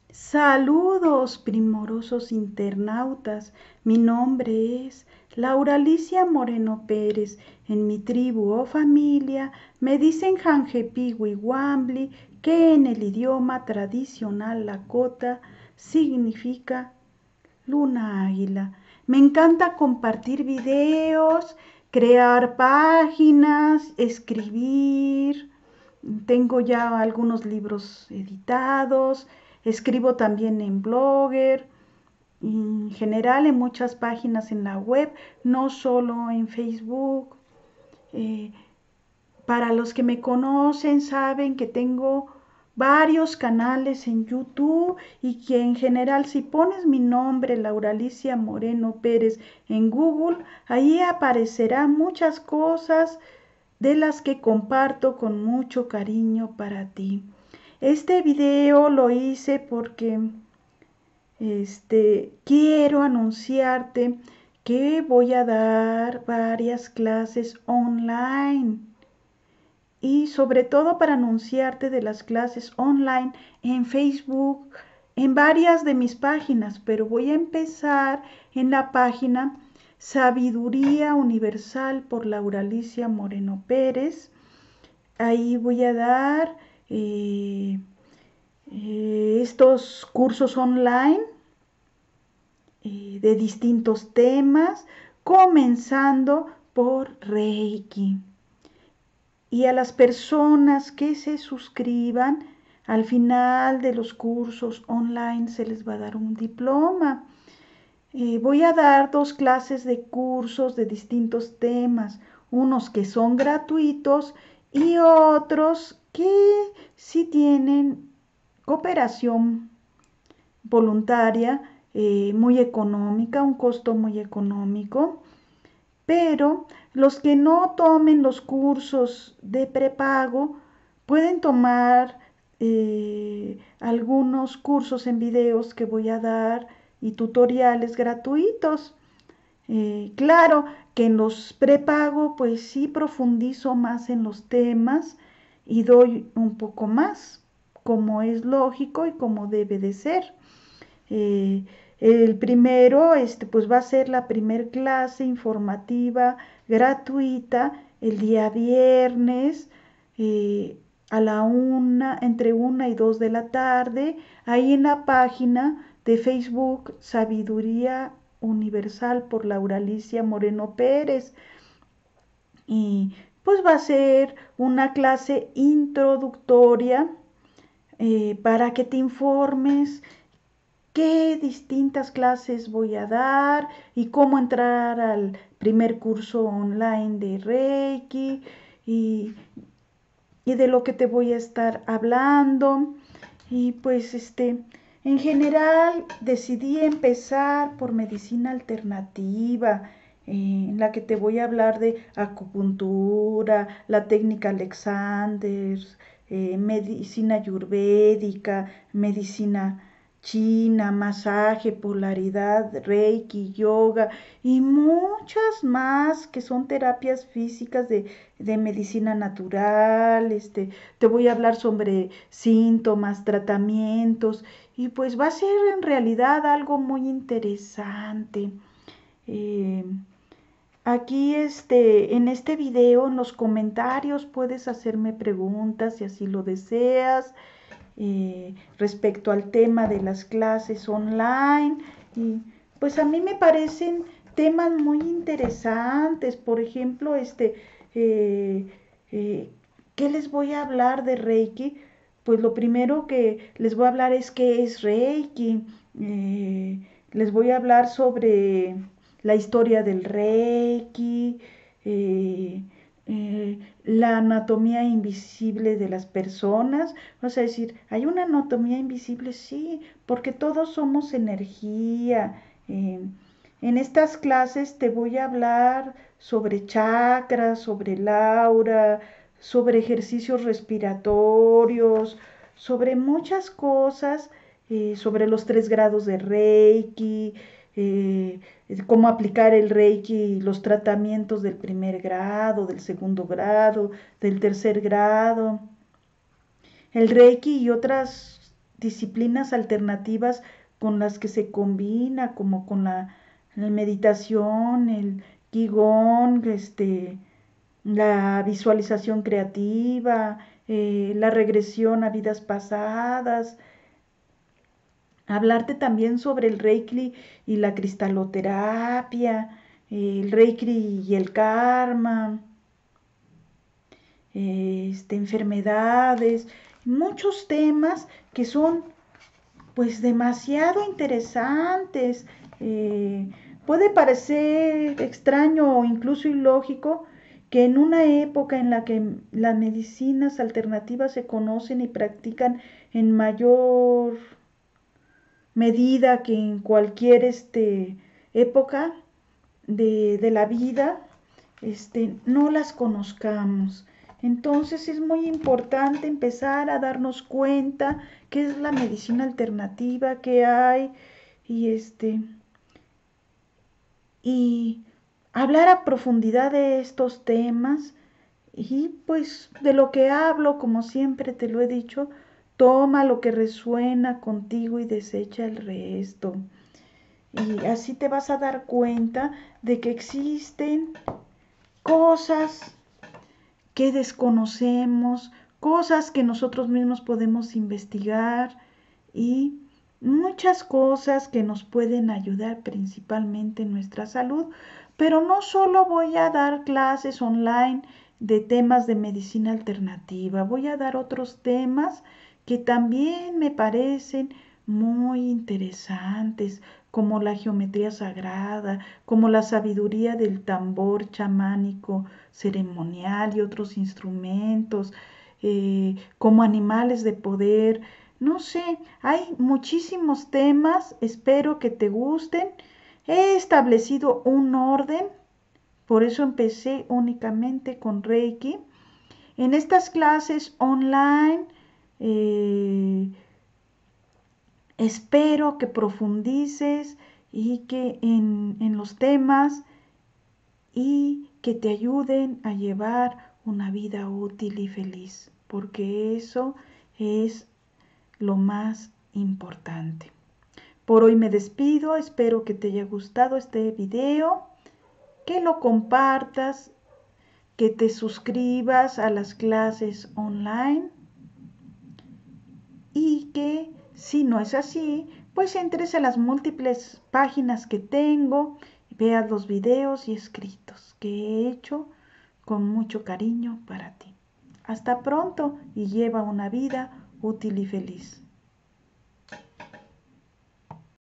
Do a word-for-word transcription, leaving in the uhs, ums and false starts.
Saludos, primorosos internautas. Mi nombre es Laura Alicia Moreno Pérez. En mi tribu o familia me dicen Janjepiwi Wambli, que en el idioma tradicional lakota significa luna águila. Me encanta compartir videos, crear páginas, escribir. Tengo ya algunos libros editados, escribo también en Blogger, en general en muchas páginas en la web, no solo en Facebook. Eh, para los que me conocen saben que tengo varios canales en YouTube y que en general si pones mi nombre, Laura Alicia Moreno Pérez, en Google, ahí aparecerán muchas cosas de las que comparto con mucho cariño para ti. Este video lo hice porque este, quiero anunciarte que voy a dar varias clases online y sobre todo para anunciarte de las clases online en Facebook, en varias de mis páginas, pero voy a empezar en la página Sabiduría Universal por Laura Alicia Moreno Pérez. Ahí voy a dar eh, eh, estos cursos online eh, de distintos temas, comenzando por Reiki. Y a las personas que se suscriban, al final de los cursos online se les va a dar un diploma. Eh, voy a dar dos clases de cursos de distintos temas, unos que son gratuitos y otros que sí tienen cooperación voluntaria, eh, muy económica, un costo muy económico, pero los que no tomen los cursos de prepago pueden tomar eh, algunos cursos en videos que voy a dar y tutoriales gratuitos. Eh, claro que en los prepago pues sí profundizo más en los temas y doy un poco más, como es lógico y como debe de ser. Eh, el primero, este, pues va a ser la primer clase informativa gratuita el día viernes eh, a la una, entre una y dos de la tarde, ahí en la página de Facebook Sabiduría Universal por Laura Alicia Moreno Pérez. Y pues va a ser una clase introductoria eh, para que te informes qué distintas clases voy a dar y cómo entrar al primer curso online de Reiki y, y de lo que te voy a estar hablando. Y pues este, en general decidí empezar por medicina alternativa, eh, en la que te voy a hablar de acupuntura, la técnica Alexander, eh, medicina ayurvédica, medicina china, masaje, polaridad, reiki, yoga y muchas más que son terapias físicas de, de medicina natural. Este, te voy a hablar sobre síntomas, tratamientos y pues va a ser en realidad algo muy interesante. Eh, Aquí este, en este video, en los comentarios puedes hacerme preguntas si así lo deseas eh, respecto al tema de las clases online y pues a mí me parecen temas muy interesantes. Por ejemplo, este, eh, eh, ¿qué les voy a hablar de Reiki? Pues lo primero que les voy a hablar es qué es Reiki. Eh, les voy a hablar sobre la historia del Reiki, eh, eh, la anatomía invisible de las personas. Vas a decir, ¿hay una anatomía invisible? Sí, porque todos somos energía. Eh, en estas clases te voy a hablar sobre chakras, sobre el aura, sobre ejercicios respiratorios, sobre muchas cosas, eh, sobre los tres grados de Reiki, eh, cómo aplicar el Reiki, los tratamientos del primer grado, del segundo grado, del tercer grado. El Reiki y otras disciplinas alternativas con las que se combina, como con la, la meditación, el Qigong, este, la visualización creativa, eh, la regresión a vidas pasadas, hablarte también sobre el Reiki y la cristaloterapia, eh, el Reiki y el karma, eh, este, enfermedades, muchos temas que son pues demasiado interesantes. Eh, puede parecer extraño o incluso ilógico que en una época en la que las medicinas alternativas se conocen y practican en mayor medida que en cualquier este, época de, de la vida, este, no las conozcamos. Entonces es muy importante empezar a darnos cuenta qué es la medicina alternativa que hay y este y hablar a profundidad de estos temas y pues de lo que hablo, como siempre te lo he dicho, toma lo que resuena contigo y desecha el resto. Y así te vas a dar cuenta de que existen cosas que desconocemos, cosas que nosotros mismos podemos investigar y muchas cosas que nos pueden ayudar principalmente en nuestra salud. Pero no solo voy a dar clases online de temas de medicina alternativa, voy a dar otros temas que también me parecen muy interesantes, como la geometría sagrada, como la sabiduría del tambor chamánico ceremonial y otros instrumentos, eh, como animales de poder. No sé, hay muchísimos temas, espero que te gusten. He establecido un orden, por eso empecé únicamente con Reiki. En estas clases online, eh, espero que profundices y que en, en los temas y que te ayuden a llevar una vida útil y feliz, porque eso es lo más importante. Por hoy me despido, espero que te haya gustado este video, que lo compartas, que te suscribas a las clases online y que si no es así, pues entres a las múltiples páginas que tengo, veas los videos y escritos que he hecho con mucho cariño para ti. Hasta pronto y lleva una vida útil y feliz.